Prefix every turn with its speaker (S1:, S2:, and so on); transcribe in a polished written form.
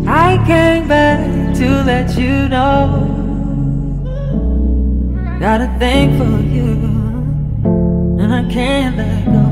S1: I came back to let you know, got a thing for you, and I can't let go.